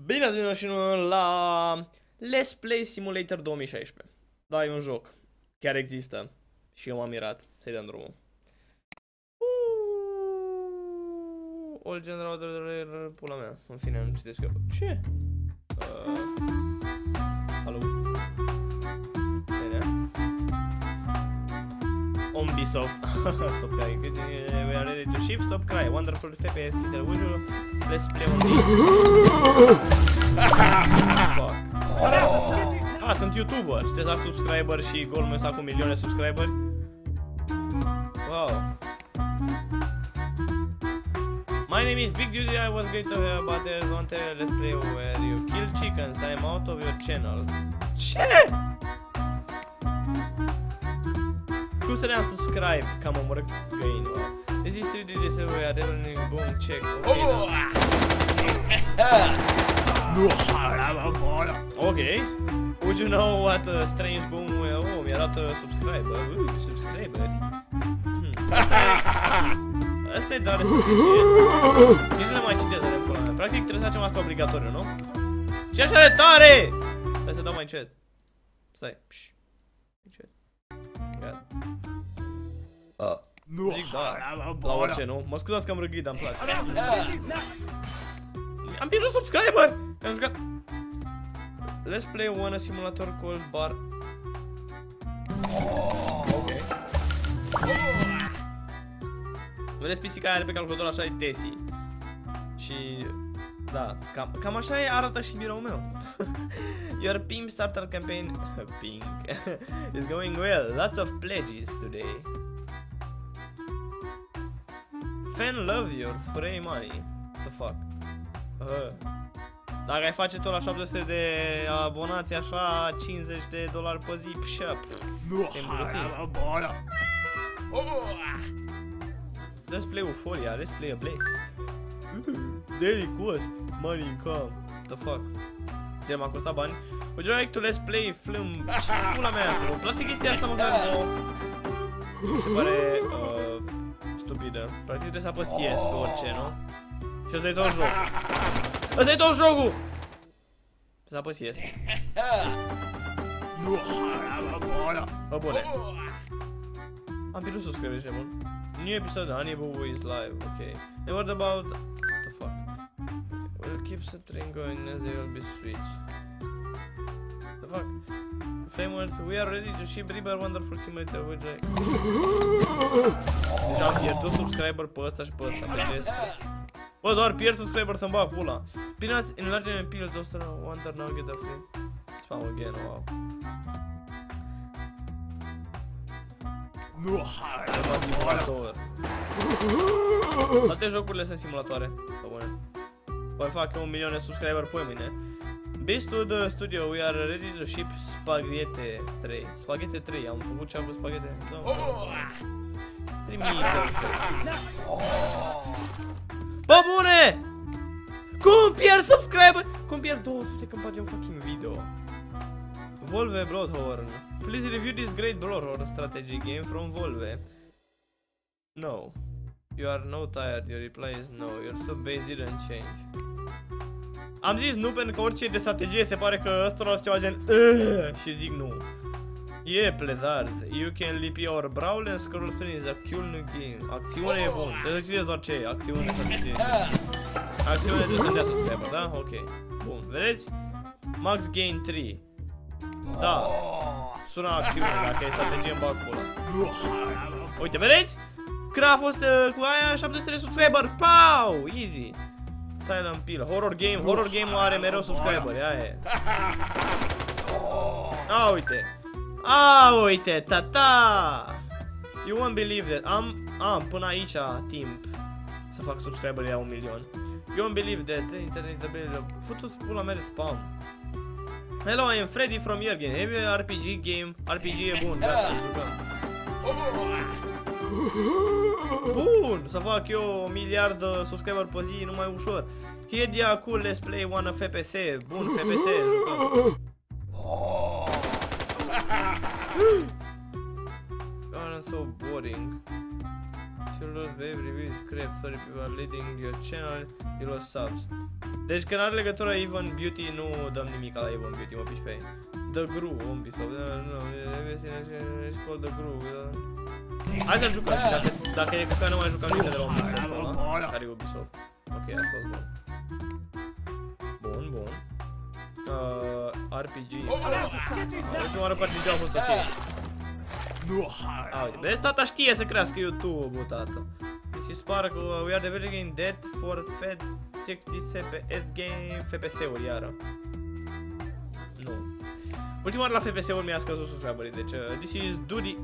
Bine ați venit și noi la Let's Play Simulator 2016. Da, e un joc. Chiar există. Și eu m-am mirat. Să-i dăm drumul. All general pula mea. În fine, nu citesc eu. Ce? Alo? Bine. Ubisoft. Stop crying. We are ready to ship. Stop cry. Wonderful FPS. Let's play on this. Fuck. Ah, sunt YouTuber. Știți, fac subscriber și golul meu s-a cu milioane de subscriberi. Wow. My name is Big Duty. I was great to hear about there's one let's play where you kill chickens. I am out of your channel. Ce? Cum să ne-am subscribe? Că am omorât găini. This is 3D this way. I didn't boom check. Okay. Would you know what a strange boom will? Oh, mi-a dat subscriber. Subscriberi. Asta e doar suficient. Nici nu le mai citesc de pula mea. Practic trebuie să facem asta obligatoriu, nu? Ce așa de tare! Stai să dau mai încet. Stai. Încet. Gata. Zic da. La orice, nu? Mă scuzați că am răgâit, dar îmi place. Am pierdut subscriber! Am jucat. Let's play one simulator called Bar. Ok. Vedeți pisica aia de pe calculator, așa e Desi. Și da, cam așa arată și biroul meu. Your pimp starter campaign pink is going well. Lots of pledges today. Fan love yours, spray money. What the fuck? Dacă ai face tot la 700 de abonați, așa, $50 pe zi, pșa, te îmbunătăți. Let's play Euphoria, let's play a Blaze. Daily cost, money income. What the fuck? Ce m-a costat bani? Would you like to let's play film? Ce pula mea asta? Îmi place chestia asta măcar nouă. Mi se pare stupidă. Practic trebuie să apăs yes pe orice, nu? Și ăsta e tot jocul. Ăsta e tot jocul! Să apăs yes. Bă, bune. Am pierdut subscriberi, bun. New episode, Honeyboo is live, okay. And what about... What the fuck? We'll keep the train going as they will be switched. What the fuck? Famous, we are ready to ship River Wonderful Simulator with like... Deja am pierdut subscriber pe ăsta și pe ăsta, pe ce. Bă, doar pierd subscriber să-mi bag pula. Peanuts enlarging and peels, Wonder now get a free. Spam again, wow. Simulator. Toate jocurile sunt simulatoare. Voi fac 1 milion de subscriber pe mine. Base to the studio, we are ready to ship Spaghetti 3. Spaghetti 3, am făcut ce am vrut Spaghetti. Trimite. Bă, bune! Cum pierd subscriber? Cum pierd 200 când face un fucking video? Volve Bloodhorn. Please review this great Bloodhorn strategy game from Volve. No. You are no tired. Your reply is no. Your sub-base didn't change. Am zis nu pentru că orice de strategie se pare că ăsta are ceva gen și zic nu. Yeah, pleasant. You can leap your brow and scroll through is a cool new game. Acțiune e bun. Trebuie să citeți doar ce e. Acțiune, strategie. Acțiune trebuie să-mi dea subscriber, da? Ok. Bun. Vedeți? Max gain 3. Da. Sună acțiune, dacă e strategie în bag pula. Uite, vedeți? Când a fost cu aia 700 de subscriber. Pau! Easy. Silent Pill. Horror game-ul are mereu subscriberi. Aia e. A, uite. A, uite, tata! You won't believe that. Am până aici timp să fac subscriberi la 1 milion. You won't believe that. Internet ability. Futu-ți pula mea de spam. Hello, I am Freddy from your game. Have you RPG game? RPG e bun, gata, jucăm. Bun, să fac eu 1 miliard de subscriber pe zi, nu mai ușor. Hedia cool, let's play one FPS. Bun, FPS, jucăm. God, I'm so boring. You lost babe, reviews, crap, sorry people are leading your channel, you lost subs. Deci când are legătură Even Beauty, nu dăm nimic la Even Beauty, mă piși pe ei. The Gru, Ubisoft, nu, it's called The Gru. Hai să jucăm și dacă e că nu mai jucăm nimic de la Ubisoft ăla, care e Ubisoft. Ok, a fost bun. Bun, bun. RPG. Ultima oară RPG a fost ok. Uite, vezi, tata știe să crească YouTube-ul, tata. Deci se pare că we are developing debt for Fed 60 FPS game FPS-uri, iară. Nu. Ultima oară la FPS-uri mi-a scăzut subscriberii, deci this is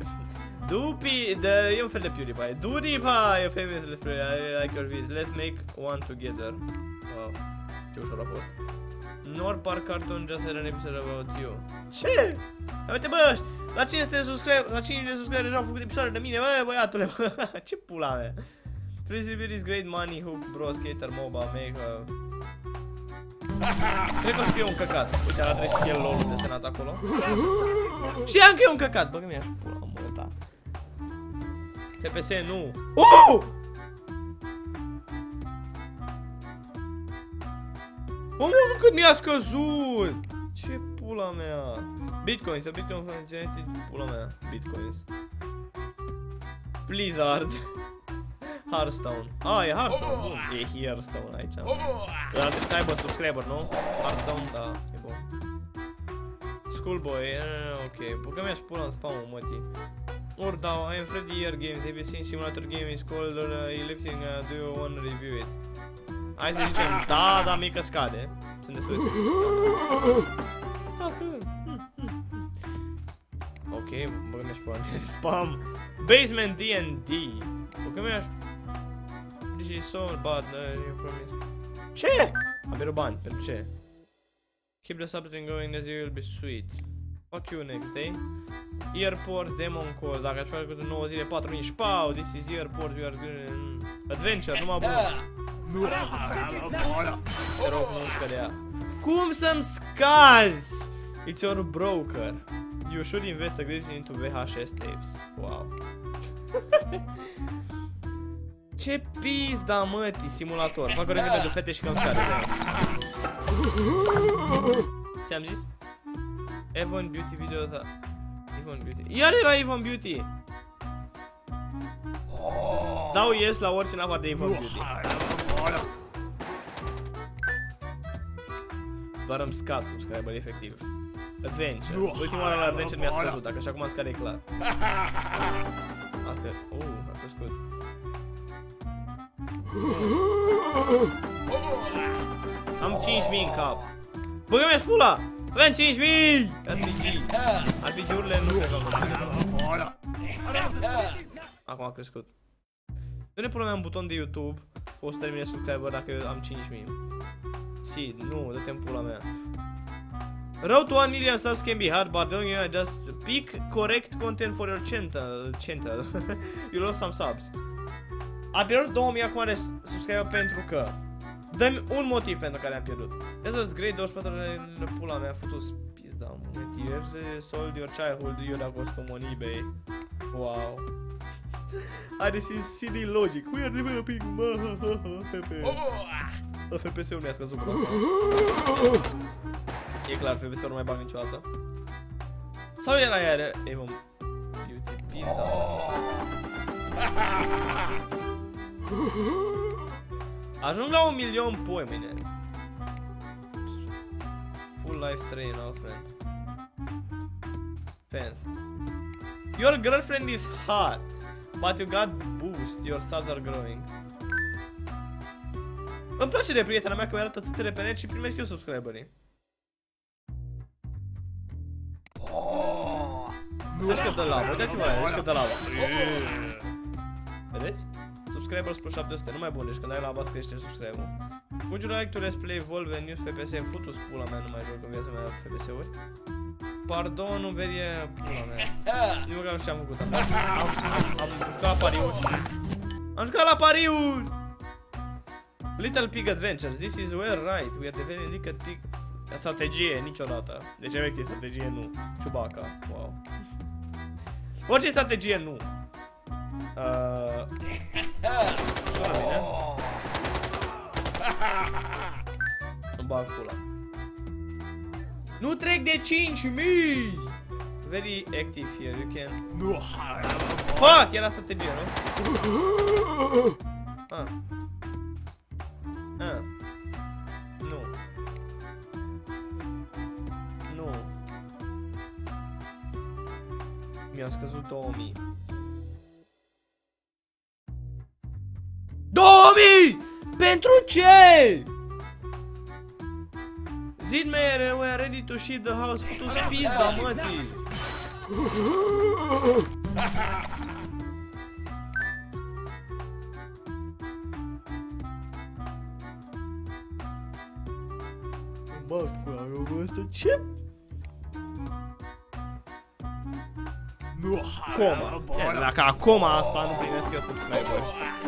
e un fel de PewDiePie. PewDiePie, famous, let's play, I like your videos, let's make one together. Wow, ce ușor a fost. Nor par cartoon just had an episode about you. Ce? Uite bă, la cine de subscribe deja au făcut episoade de mine, bă, băiatule, bă. Ce pula mea. Please review this great money hook bro skater MOBA make Cred că o să fie un căcat. Uite, ala trebuie să fie LOL desenat acolo. Și încă e un căcat, bă, că mi-aș pula, mă, ta. FPS, nu. Mă, cât mi-a scăzut! Ce pula mea? Bitcoins, Bitcoin genetic, pula mea. Bitcoins. Blizzard. Hearthstone. E Hearthstone, bun. E Hearthstone aici. Dar trebuie să aibă subscriber, nu? Hearthstone, da, e bun. Schoolboy, ok. Bă, că mi-aș pula în spam-ul, mătii. Ordau, I am Freddy Year Games, have you seen simulator game is called Lifting, do you want to review it? Hai să zicem, da, mică scade. Sunt destul de ok, bă, mi-aș pula în spam. Basement D&D. Bă, că mi-aș... This is so bad, you promise. Ce? Am pierdut bani, pentru ce? Keep the subtitling going as you will be sweet. Fuck you next day. Airport Demon Call. Dacă aș face cu 9 zile, 4000. Șpau, this is Airport, we are good. Adventure, numai bun. Te rog, nu scădea. Cum să-mi scazi? It's your broker. You should invest a great into VHS tapes. Wow. Ce pizda, mătii, simulator. Fac o review pentru fete și că-mi scade. Ți-am zis? Even Beauty video ăsta. Even Beauty. Iar era Even Beauty. Dau yes la orice în afară de Even Beauty. Doar îmi scad subscriber, efectiv. Adventure. Ultima oară la Adventure mi-a scăzut, dacă și acum scade clar. A crescut. Am 5000 în cap. Bă, că mi-aș pula! Aveam 5000! RPG-urile nu cred că au fost. Acum a crescut. Nu-ne pula mea un buton de YouTube. O să termine subscriber dacă eu am 5000. Si, nu, dă-te în pula mea. Road to 1 million subs can be hard, but don't you just pick correct content for your channel. You lost some subs. Am pierdut 2000 acum de subscriber pentru că dă-mi un motiv pentru care am pierdut. That was great, 24 de pula mea, futu-ți pizda, mă. You have sold your childhood, eu dacă costum on eBay. Wow. This is silly logic. We are developing FPS. FPS-ul mi-a scăzut până acum. E clar, FPS-ul nu mai bag niciodată. Sau era iar Even Beauty pizda. Ajung la 1 milion poi mâine. Full life 3 announcement. Fans. Your girlfriend is hot, but you got boost. Your subs are growing. Îmi place de prietena mea că mi-arată țâțele pe net și primesc eu subscriberii. Să-și cântă lava, uitați-vă aia, să-și cântă lava. Vedeți? Subscribers plus 700, nu mai bun, deci când ai lava crește subscribe-ul. Would you like to let's play Volve News FPS? Futu-ți pula mea, nu mai joc în viața mea FPS-uri. Pardon, nu verie pula mea. Nici măcar nu știu ce am făcut. Am jucat la pariuri. Am jucat la pariuri! Little Pig Adventures, this is well right. We are developing Little Pig. Strategie, niciodată. Deci efectiv, strategie nu. Chewbacca, wow. Orice strategie nu. Sună bine. Îmi bag pula. Nu trec de 5000! Very active here, you can... Fuck! Era strategie, nu? Nu. Nu. Mi-au scăzut 2000. 2000! Pentru ce? Zidmeier, we are ready to ship the house. Futu-ți pizda, mătii. Bă, cu ăsta ce? Coma. Dacă acum asta nu primesc eu subscriber.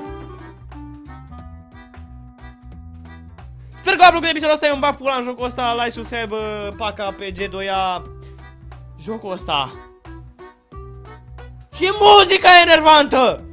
Sper că v-a plăcut episodul ăsta, eu îmi bag pula în jocul ăsta, like, subscribe, paca pe G2A, jocul ăsta. Și muzica enervantă!